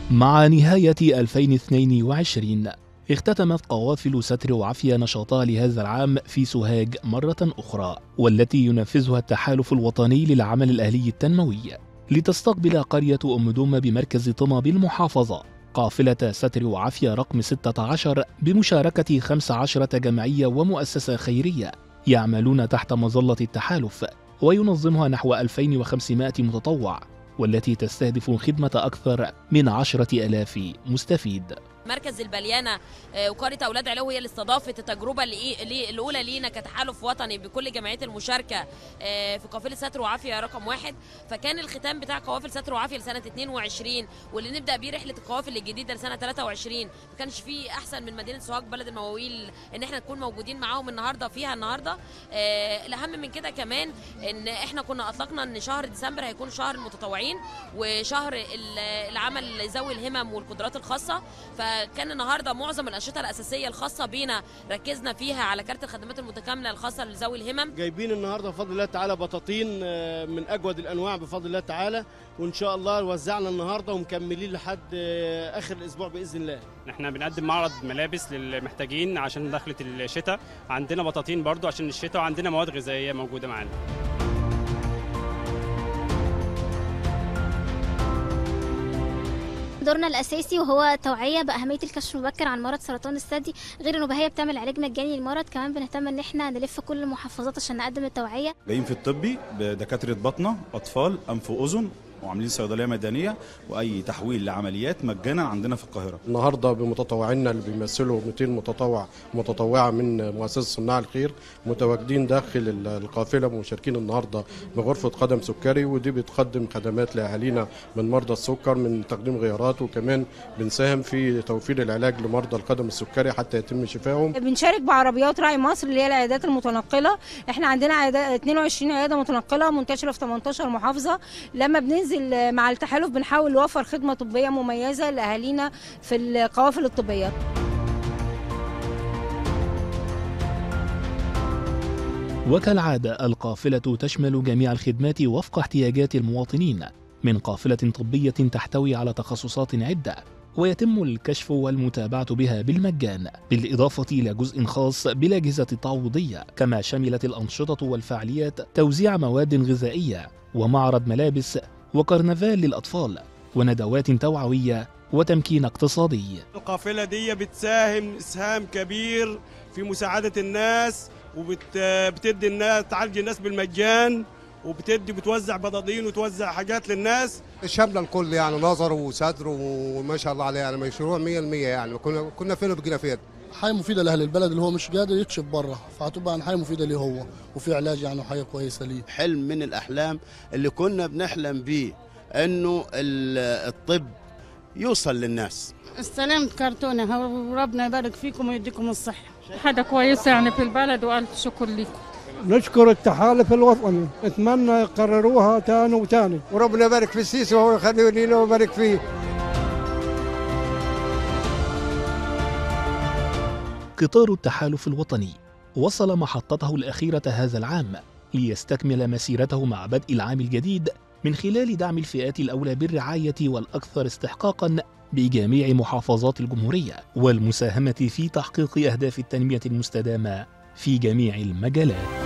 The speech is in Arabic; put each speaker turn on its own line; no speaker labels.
مع نهاية 2022 اختتمت قوافل ستر وعافية نشاطها لهذا العام في سوهاج مرة أخرى، والتي ينفذها التحالف الوطني للعمل الأهلي التنموي، لتستقبل قرية أم دومة بمركز طمى بالمحافظة قافلة ستر وعافية رقم 16 بمشاركة 15 جمعية ومؤسسة خيرية يعملون تحت مظلة التحالف، وينظمها نحو 2500 متطوع، والتي تستهدف خدمة أكثر من 10,000 مستفيد.
مركز البليانة وقرية أولاد علو هي اللي استضافت التجربة الأولى لينا كتحالف وطني بكل جمعيات المشاركة في قافلة ستر وعافية رقم 1، فكان الختام بتاع قوافل ستر وعافية لسنة 22 واللي نبدأ بيه رحلة القوافل الجديدة لسنة 23. ما كانش فيه أحسن من مدينة سوهاج بلد المواويل إن احنا نكون موجودين معاهم النهاردة فيها. الأهم من كده كمان إن احنا كنا أطلقنا إن شهر ديسمبر هيكون شهر المتطوعين وشهر العمل ذوي الهمم والقدرات الخاصة، فكان النهارده معظم الانشطه الاساسيه الخاصه بينا ركزنا فيها على كارت الخدمات المتكامله الخاصه لذوي الهمم.
جايبين النهارده بفضل الله تعالى بطاطين من اجود الانواع بفضل الله تعالى، وان شاء الله وزعنا النهارده ومكملين لحد اخر الاسبوع باذن الله.
احنا بنقدم معرض ملابس للمحتاجين عشان دخلة الشتاء، عندنا بطاطين برضو عشان الشتاء، وعندنا مواد غذائيه موجوده معانا.
دورنا الاساسي وهو التوعيه باهميه الكشف المبكر عن مرض سرطان الثدي، غير انه هي بتعمل علاج مجاني للمرض، كمان بنهتم ان احنا نلف كل المحافظات عشان نقدم التوعيه.
جايين في الطبي بدكاتره باطنه، اطفال، انف واذن، وعاملين صيدليه ميدانيه، واي تحويل لعمليات مجانا عندنا في القاهره.
النهارده بمتطوعينا اللي بيمثلوا 200 متطوعه من مؤسسه صناع الخير متواجدين داخل القافله، مشاركين النهارده بغرفه قدم سكري، ودي بتقدم خدمات لاهالينا من مرضى السكر من تقديم غيارات، وكمان بنساهم في توفير العلاج لمرضى القدم السكري حتى يتم شفائهم.
بنشارك بعربيات راعي مصر اللي هي العيادات المتنقله، احنا عندنا 22 عياده متنقله منتشره في 18 محافظه. لما بننزل مع التحالف بنحاول نوفر خدمة طبية مميزة لأهالينا في القوافل الطبية.
وكالعادة القافلة تشمل جميع الخدمات وفق احتياجات المواطنين، من قافلة طبية تحتوي على تخصصات عدة ويتم الكشف والمتابعة بها بالمجان، بالإضافة إلى جزء خاص بالأجهزة التعويضية، كما شملت الأنشطة والفعاليات توزيع مواد غذائية ومعرض ملابس وكرنفال للأطفال وندوات توعوية وتمكين اقتصادي.
القافلة دي بتساهم إسهام كبير في مساعدة الناس، وبتدي الناس، تعالج الناس بالمجان، بتوزع بطاطين وتوزع حاجات للناس.
شامله الكل يعني، نظر وصدر وما شاء الله عليه، يعني مشروع 100% يعني. كنا فين وبقينا فين.
حاجه مفيده لاهل البلد اللي هو مش قادر يكشف بره، فهتبقى حاجه مفيده ليه هو، وفي علاج يعني، وحاجه كويسه ليه.
حلم من الاحلام اللي كنا بنحلم بيه انه الطب يوصل للناس.
استلمت كرتونه، وربنا يبارك فيكم ويديكم الصحه. حاجه كويسه يعني في البلد، والف شكر لكم.
نشكر التحالف الوطني، اتمنى يقرروها تاني وتاني،
وربنا يبارك في السيسي وهو يخليه لنا ويبارك فيه.
قطار التحالف الوطني وصل محطته الأخيرة هذا العام ليستكمل مسيرته مع بدء العام الجديد، من خلال دعم الفئات الأولى بالرعاية والأكثر استحقاقاً بجميع محافظات الجمهورية، والمساهمة في تحقيق أهداف التنمية المستدامة في جميع المجالات.